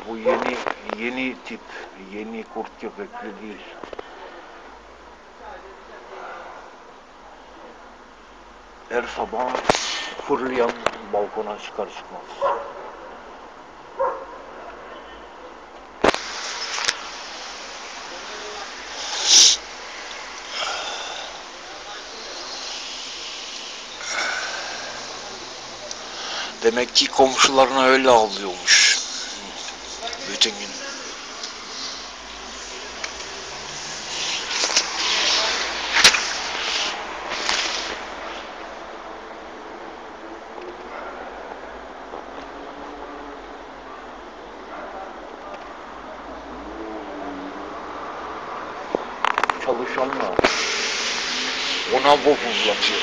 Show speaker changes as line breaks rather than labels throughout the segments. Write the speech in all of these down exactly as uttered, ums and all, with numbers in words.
Bu yeni yeni tip, yeni kurt köpekli değil. Her sabah fırlayan balkona çıkar çıkmaz. Demek ki komşularına öyle ağlıyormuş bütün gün. Çalışanlar ona bozulacak.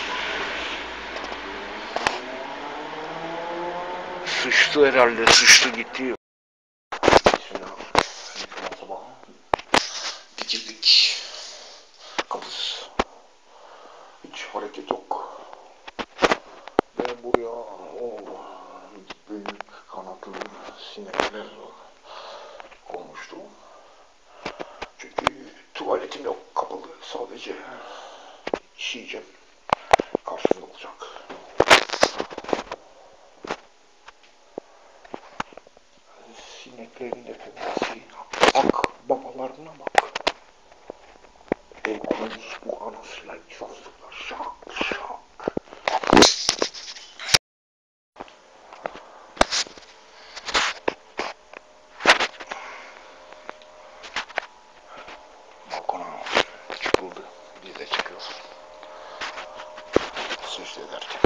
Sıçtı herhalde, sıçtı gitti. Bismillah. Sabah dikildik. Kapız. Hiç hareket yok. Ve buraya o büyük kanatlı sinekler konmuştu. Çünkü tuvaletim yok, kapalı, sadece işeyeceğim. Karşımda olacak. Sineklerin efendisi ak babalarına bak. El koymuş bu anasıyla sazlıklar. Şak şak. Balkona çıkıldı. Biz de çıkıyoruz. Secde ederken.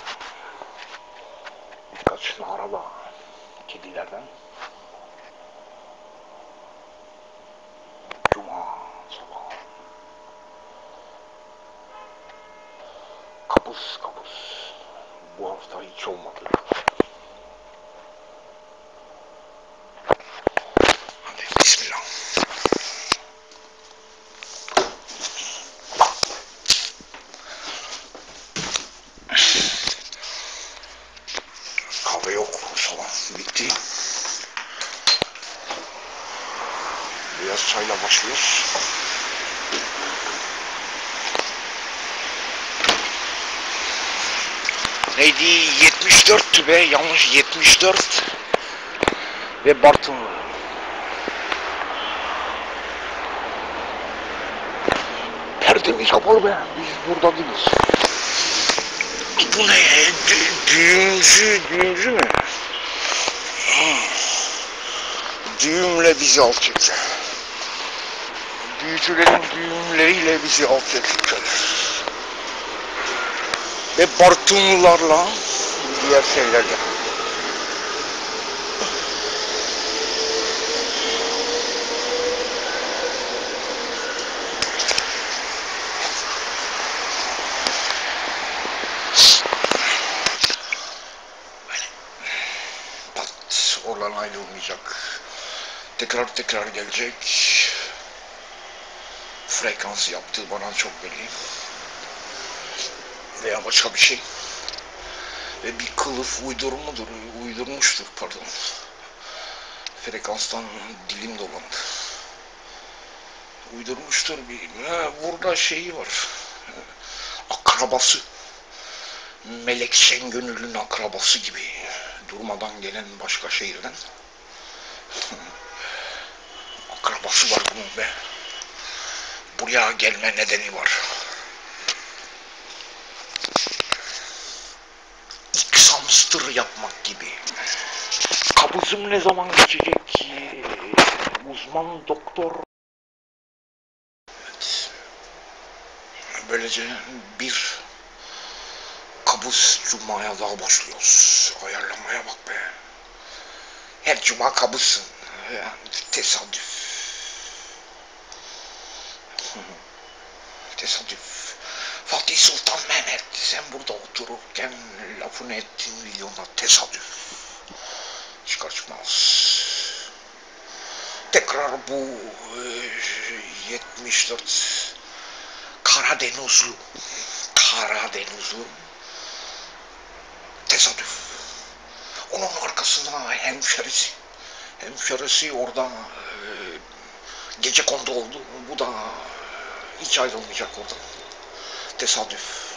Birkaç araba kedilerden. Cuma sabah. Kapız kapız. Bu hafta hiç olmadı. Hadi bismillah. Kahve yok. Sabah bitti. Beyaz çayla başlıyoruz. Neydi? yetmiş dörttü be. Yanlış yetmiş dört. Ve Bartınlı. Perdemiz kapalı be. Biz burada değiliz. Bu ne? Dü düğümcü, düğümcü mü? Düğümle bizi alt çekiyor. Büyücülerin düğümleriyle bizi alt çekiyor. Ve Bartınlılarla diğer şeylerle. Pat, oradan ayrılmayacak. Tekrar tekrar gelecek. Frekans yaptığı bana çok belli. Veya başka bir şey. Ve bir kılıf uydurmudur, uydurmuştur pardon. Frekanstan dilim dolandı. Uydurmuştur bir. Ha, burada şeyi var. Akrabası. Melek Şengönül'ün akrabası gibi. Durmadan gelen başka şehirden. Akrabası var bunun be. Buraya gelme nedeni var. X-hamster yapmak gibi. Kabızım ne zaman geçecek ki? Uzman doktor. Evet. Böylece bir kabız cumaya daha başlıyoruz. Ayarlamaya bak be. Her cuma kabızsın. Yani tesadüf. Tesadüf. Fatih Sultan Mehmet sen burada otururken lafını ettin milyona tesadüf. Çıkar çıkmaz. Tekrar bu yetmiş dört Karadenizli Karadenizli tesadüf. Onun arkasında hemşerisi hemşerisi orada e, gece kondu oldu. Bu da hiç ayrılmayacak oradan. Tesadüf.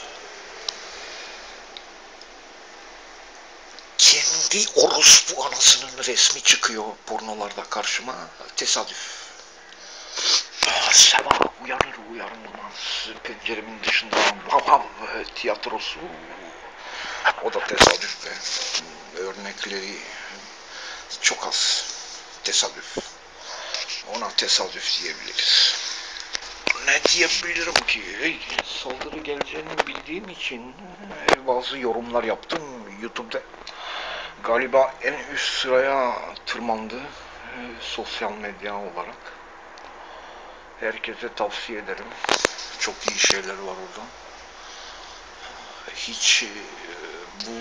Kendi orospu anasının resmi çıkıyor pornolarda karşıma. Tesadüf. Sabah uyanır uyanmaz penceremin dışında vav vav tiyatrosu. O da tesadüf be. Örnekleri çok az. Tesadüf. Ona tesadüf diyebiliriz. Ne diyebilirim ki? Saldırı geleceğini bildiğim için bazı yorumlar yaptım YouTube'da. Galiba en üst sıraya tırmandı sosyal medya olarak. Herkese tavsiye ederim. Çok iyi şeyler var orada. Hiç bu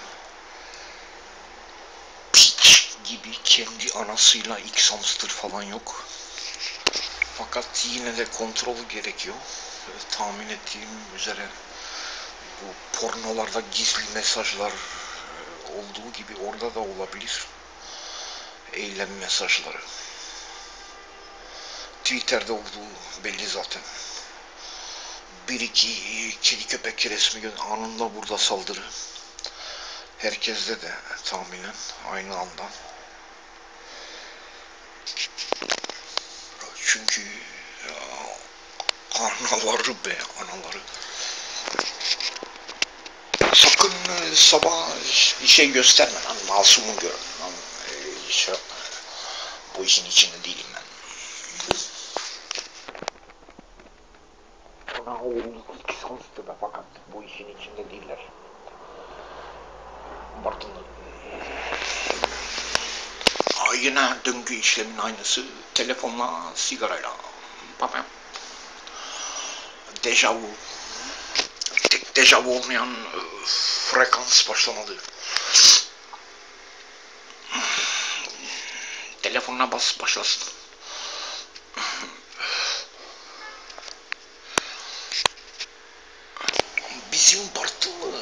piç gibi kendi anasıyla X hamster falan yok. Fakat yine de kontrolü gerekiyor. Tahmin ettiğim üzere bu pornolarda gizli mesajlar olduğu gibi orada da olabilir. Eylem mesajları. Twitter'da olduğu belli zaten. Bir iki kedi köpek resmi gün anında burada saldırı. Herkeste de tahminen aynı anda. Çünkü ya, anaları be anaları. Sakın e, sabah bir şey gösterme lan, masumu görün lan. E, şey, bu işin içinde değilim ben. Ona o iki sonuçta da fakat bu işin içinde değiller. Bartın'da. Yine dünkü işlemin aynısı. Telefonla, sigarayla. Papam. Dejavu. Tek dejavu olmayan e, frekans başlamadı. Telefonuna bas başlasın. Bizim Bartınlı.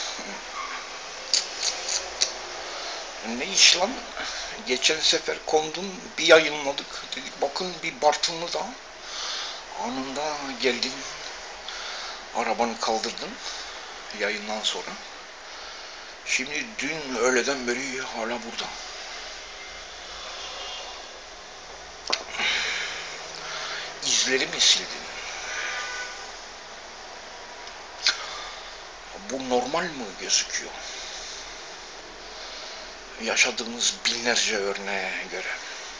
Ne iş lan? Geçen sefer kondun bir yayınladık. Dedik bakın bir Bartınlı da. Anında geldin. Arabanı kaldırdın. Yayından sonra. Şimdi dün öğleden beri hala burada. İzleri mi sildin? Bu normal mi gözüküyor? Yaşadığımız binlerce örneğe göre.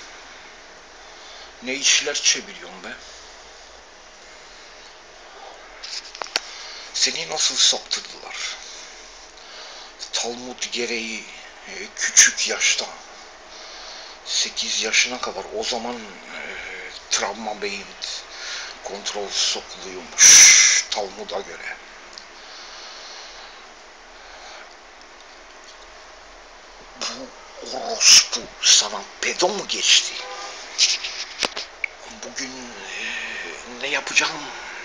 Ne işler çeviriyorsun be? Seni nasıl saptırdılar? Talmud gereği e, küçük yaşta sekiz yaşına kadar o zaman e, travma beyin kontrol sokuluyormuş Talmud'a göre. Bu orospu sana pedo mu geçti? Bugün e, ne yapacağım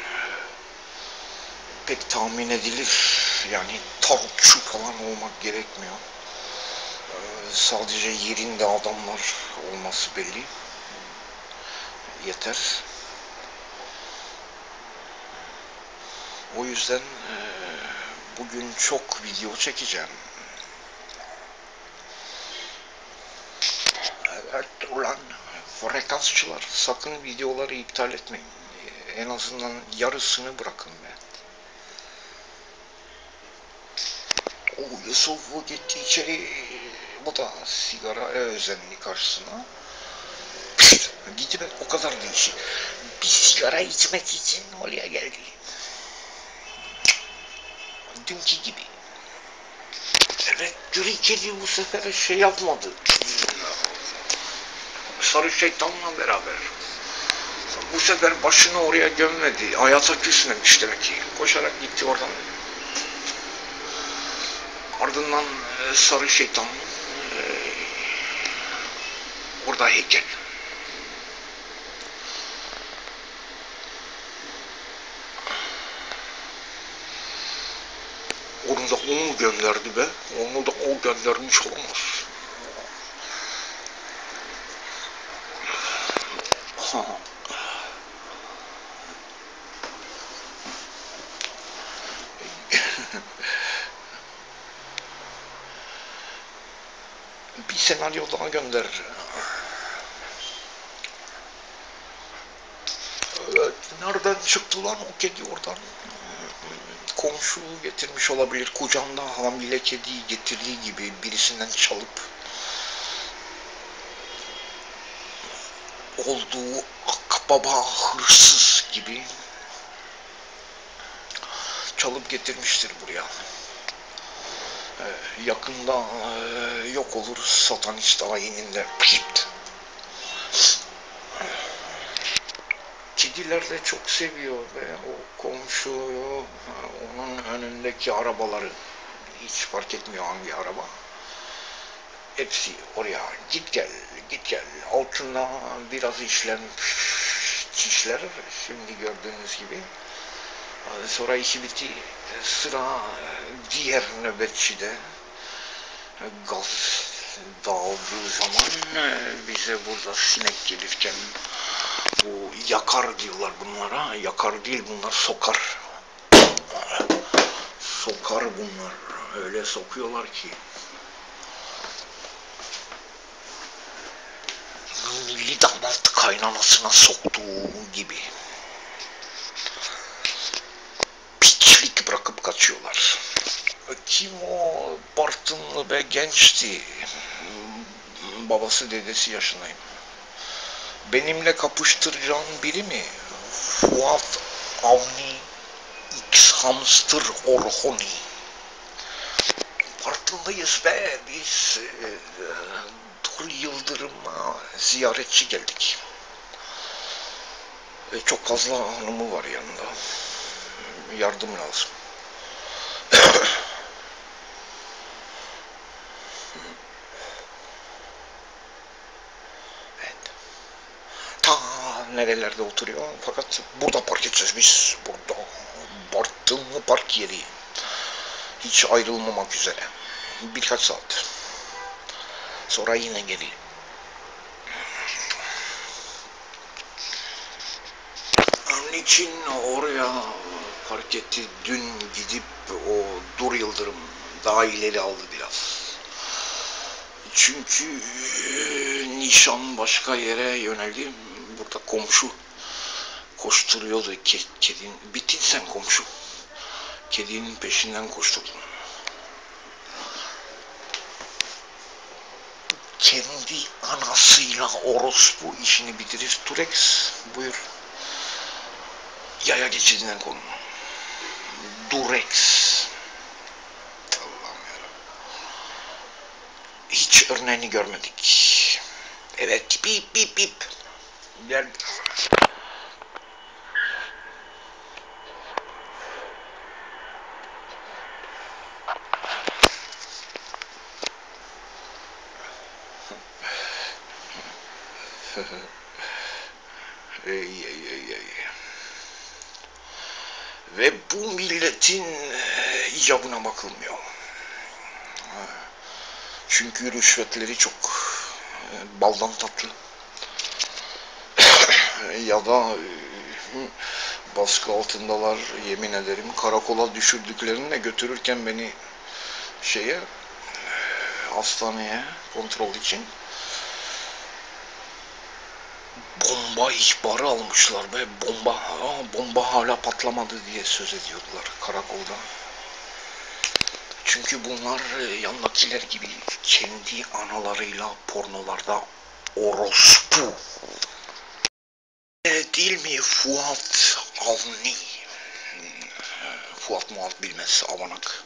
pek tahmin edilir. Yani tarotçu falan olmak gerekmiyor. Ee, sadece yerinde adamlar olması belli. Yeter. O yüzden e, bugün çok video çekeceğim. Evet ulan frekansçılar sakın videoları iptal etmeyin. En azından yarısını bırakın be. O Yusuf gitti içeri. Bu da sigara özenli karşısına. Gitme o kadar değişik. Bir sigara içmek için oraya geldi. Dünkü gibi. Evet, Türkiye'de bu sefer şey yapmadı. Sarı şeytanla beraber. Bu sefer başını oraya gömmedi. Hayata küsmemiş demek ki. Koşarak gitti oradan. Ardından e, sarı şeytan e, orada heykel. Onu da o mu gönderdi be? Onu da o göndermiş olamaz. Bir senaryo daha gönder. Evet, nereden çıktı lan o kedi oradan? Komşu getirmiş olabilir. Kucağında hamile kediyi getirdiği gibi birisinden çalıp olduğu akbaba hırsız gibi çalıp getirmiştir buraya. Ee, yakında e, yok olur satanist ayininde. Kediler de çok seviyor ve o komşuyu, onun önündeki arabaları, hiç fark etmiyor hangi araba. Hepsi oraya git gel, git gel. Altına biraz işlenmiş çişler, şimdi gördüğünüz gibi. Sonra işi bitti, sıra diğer nöbetçide. Gaz dağıldığı zaman bize burada sinek gelirken bu yakar diyorlar bunlara. Yakar değil, bunlar sokar. Sokar bunlar. Öyle sokuyorlar ki. Milli damat kaynanasına soktuğu gibi. Piçlik bırakıp kaçıyorlar. Kim o? Bartınlı ve gençti. Babası dedesi yaşındayım. Benimle kapıştıracağın biri mi? Fuat Avni X Hamster Orhoni. Bartınlıyız be biz. E, Dur Yıldırım'a ziyaretçi geldik. E, çok fazla hanımı var yanında. Yardım lazım. Evet. Ta nerelerde oturuyor fakat burada park edeceğiz biz. Burada. Bartınlı park yeri. Hiç ayrılmamak üzere. Birkaç saat. Sonra yine geri. Onun için oraya park etti. Dün gidip o Dur Yıldırım daha ileri aldı biraz. Çünkü e, nişan başka yere yöneldi. Burada komşu koşturuyordu ke kedinin. Bitin sen komşu. Kedinin peşinden koşturdu. Kendi anasıyla orospu işini bitirir. Durex buyur. Yaya geçidinden konu. Durex. Allah'ım yarabbim. Hiç örneğini görmedik. Evet, bip bip bip. Gel. ey, ey, ey, ey. Ve bu milletin icabına bakılmıyor. Çünkü rüşvetleri çok baldan tatlı. Ya da baskı altındalar, yemin ederim. Karakola düşürdüklerinde götürürken beni şeye, hastaneye kontrol için bomba ihbarı almışlar ve bomba aa, bomba hala patlamadı diye söz ediyordular karakolda. Çünkü bunlar yandakiler gibi kendi analarıyla pornolarda orospu. E, değil mi Fuat Avni? Fuat Muhat bilmez avanak.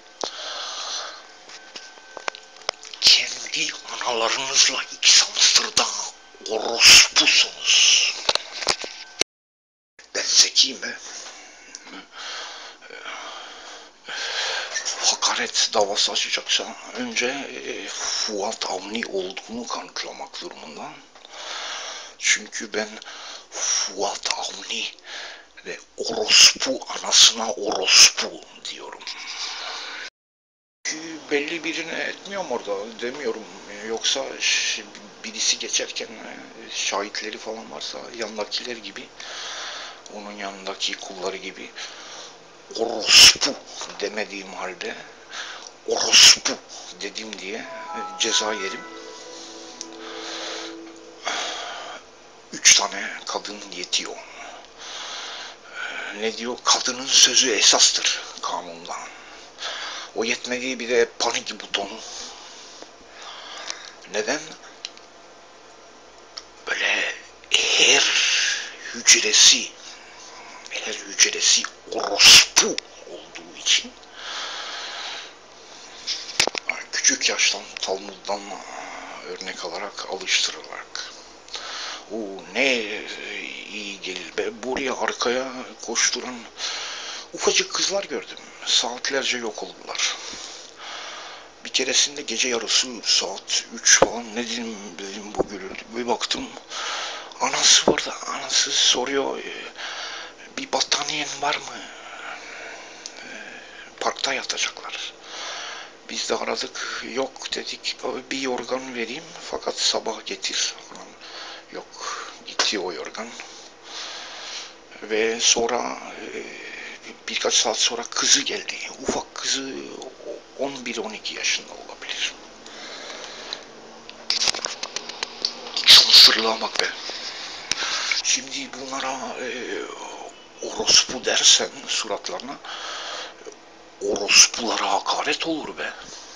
Kendi analarınızla iki samsırda orospusunuz. Ben zekiyim be. Hakaret davası açacaksa önce e, Fuat Avni olduğunu kanıtlamak durumunda. Çünkü ben Fuat Avni ve orospu anasına orospu diyorum. Çünkü belli birine etmiyorum orada demiyorum. Yoksa birisi geçerken e, şahitleri falan varsa yandakiler gibi, onun yanındaki kulları gibi orospu demediğim halde orospu dedim diye e, ceza yerim. Üç tane kadın yetiyor. Ne diyor? Kadının sözü esastır kanunda. O yetmediği bir de panik butonu. Neden? Böyle her hücresi her hücresi orospu olduğu için küçük yaştan Talmud'dan örnek alarak alıştırılarak o ne iyi gelir be, buraya arkaya koşturan ufacık kızlar gördüm. Saatlerce yok oldular. Bir keresinde gece yarısı saat üç falan, ne dedim, dedim bu gürültü. Bir baktım anası vardı. Anası soruyor, bir battaniyen var mı? Parkta yatacaklar. Biz de aradık, yok dedik, bir yorgan vereyim fakat sabah getir. Yok, gitti o yorgan. Ve sonra birkaç saat sonra kızı geldi. Ufak kızı, on bir on iki yaşında olabilir. Şansırlığa bak be. Şimdi bunlara e, orospu dersen suratlarına, orospulara hakaret olur be.